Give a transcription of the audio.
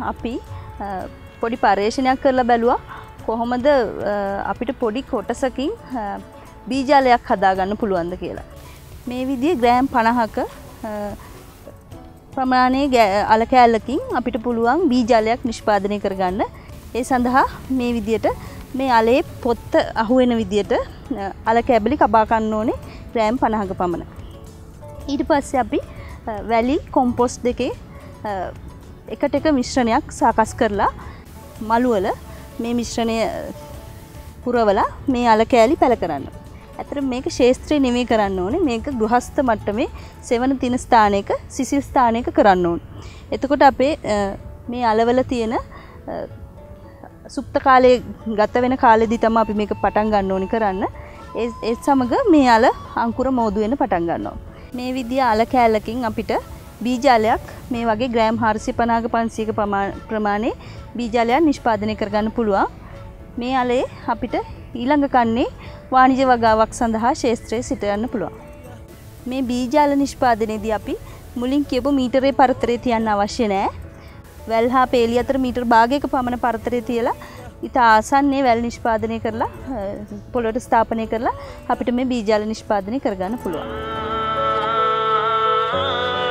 අපි පොඩි පර්යේෂණයක් කරලා බැලුවා කොහොමද අපිට පොඩි කොටසකින් බීජාලයක් හදාගන්න පුළුවන්ද කියලා. මේ විදිහේ ග්‍රෑම් 50ක ප්‍රමාණයේ අල කෑල්ලකින් අපිට පුළුවන් බීජාලයක් නිෂ්පාදනය කරගන්න. ඒ සඳහා මේ විදිහට මේ අලේ පොත්ත අහු වෙන විදිහට අල කැබලි කබා ගන්න ඕනේ ග්‍රෑම් 50ක පමණ. ඊට පස්සේ අපි වැලි කොම්පොස්ට් දෙකේ එකට එක මිශ්‍රණයක් සාකස් කරලා මළු වල මේ මිශ්‍රණය පුරවලා මේ අල කෑලි පැල කරන්න. ඇත්තට මේක ශේස්ත්‍රය නෙමෙයි කරන්න ඕනේ. මේක ගෘහස්ත මට්ටමේ සෙවන තින ස්ථානයක සිසිල් ස්ථානයක කරන්න ඕනේ. එතකොට අපේ මේ අලවල තියෙන සුප්ත කාලයේ ගත වෙන කාලෙදී තමයි අපි මේක පටන් ගන්න ඕනි කරන්න. ඒ සමග මේ අල අංකුර මෝදු වෙන පටන් ගන්නවා. මේ විදිය අල කෑල්ලකින් අපිට බීජාලයක් මේ වගේ ග්‍රෑම් 450ක 500ක ප්‍රමාණයේ බීජාලයක් නිෂ්පාදනය කරගන්න පුළුවන්. මේ අලේ අපිට ඊළඟ කන්නේ වාණිජ වගාවක් සඳහා ශේස්ත්‍රයේ සිට යන්න පුළුවන්. මේ බීජාල නිෂ්පාදනයේදී අපි මුලින් කියපු මීටරේ පරතරය තියන්න අවශ්‍ය නැහැ. වැල් හා පේලි අතර මීටර භාගයක පමණ පරතරය තියලා ඊට ආසන්නයේ වැල් නිෂ්පාදනය කරලා පොළොවට ස්ථාපනය කරලා අපිට මේ බීජාල නිෂ්පාදනය කරගන්න පුළුවන්.